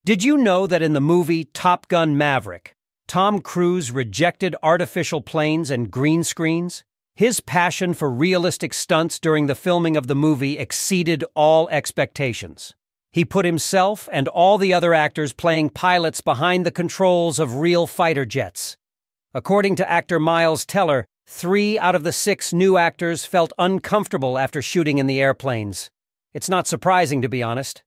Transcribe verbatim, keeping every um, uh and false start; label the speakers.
Speaker 1: Did you know that in the movie Top Gun Maverick, Tom Cruise rejected artificial planes and green screens? His passion for realistic stunts during the filming of the movie exceeded all expectations. He put himself and all the other actors playing pilots behind the controls of real fighter jets. According to actor Miles Teller, three out of the six new actors felt uncomfortable after shooting in the airplanes. It's not surprising, to be honest.